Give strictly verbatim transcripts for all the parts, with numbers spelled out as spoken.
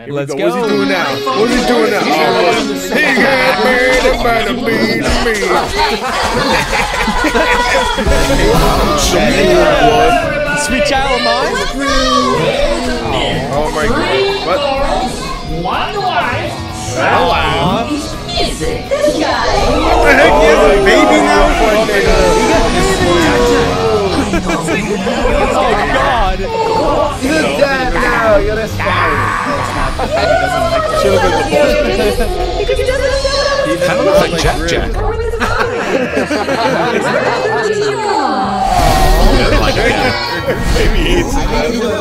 Let's go. What's he doing now? What's he doing now? Oh, he got married by the beat me. Sweet child of mine. Oh, oh my God. What? One wife. Wow. Is it this guy? What the heck? He has a baby now? Oh God. He's dead now. You're a spy. Should have been the He kind of looks like Jack Jack. Maybe eats it.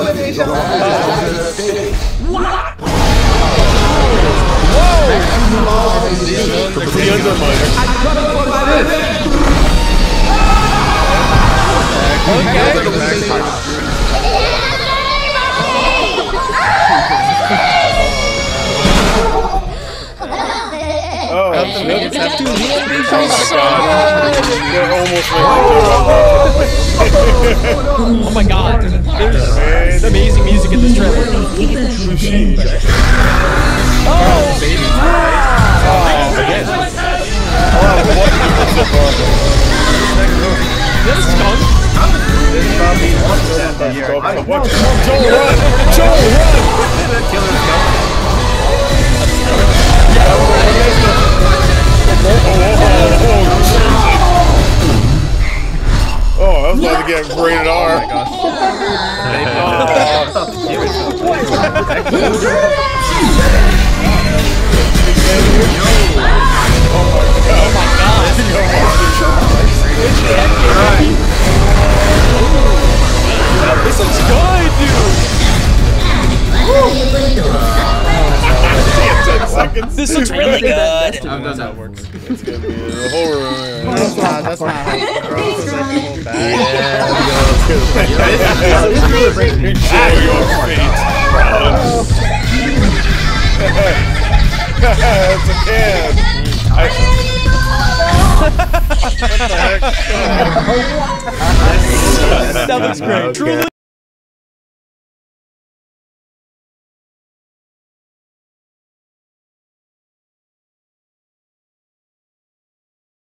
Pretty undermined. Oh, shit. Oh Oh my my God. God. There's amazing music in this trailer. Oh, baby. Oh, again. Is that a skunk? What? Joel, run! Joel, run! Oh, I was about to get rated R. Oh my gosh. This looks good, dude! This looks really good! I've done that works. It's gonna be a horror. That's not, that's not how it goes. Show your feet. It's a can. What the heck? That looks great. Truly.